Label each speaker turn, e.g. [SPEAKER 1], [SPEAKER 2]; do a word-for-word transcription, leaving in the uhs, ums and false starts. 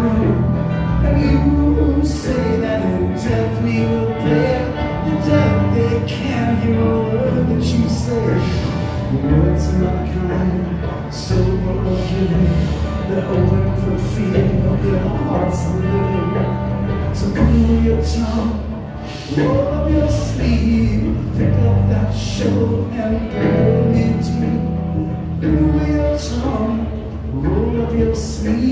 [SPEAKER 1] And you say that in death we will pay. In death they can't hear a word that you say. The words of mankind, sober or giving, they're open for fear of their hearts are living. So cool your tongue, roll up your sleeve, pick up that shovel and burn me too. Cool your tongue, roll up your sleeve.